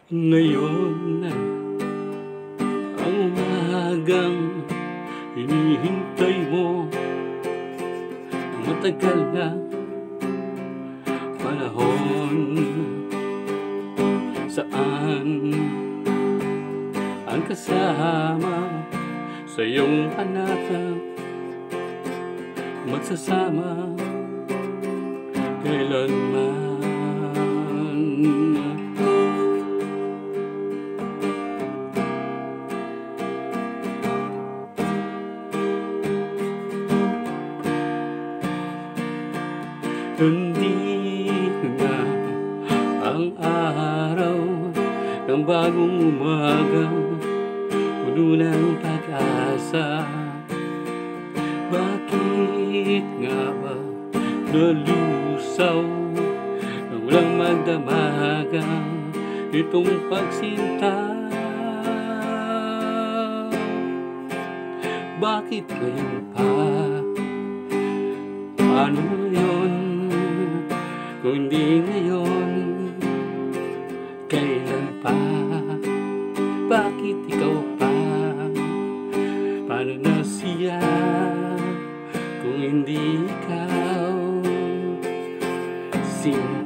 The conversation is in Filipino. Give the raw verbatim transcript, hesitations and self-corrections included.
Ngayon na ang umagang hinihintay mo, matagal na panahon saan ang kasama sa iyong hanapang magsasama kailanman. Hindi na ang araw ng bagong umaga, puno ng pag-asa. Bakit nga ba nalusaw na walang magdamaga itong pagsinta? Bakit ngayon pa? Paano yun? Kung di ngayon, kailan pa? Bakit ikaw pa? Paano na siya kung hindi ikaw? Sino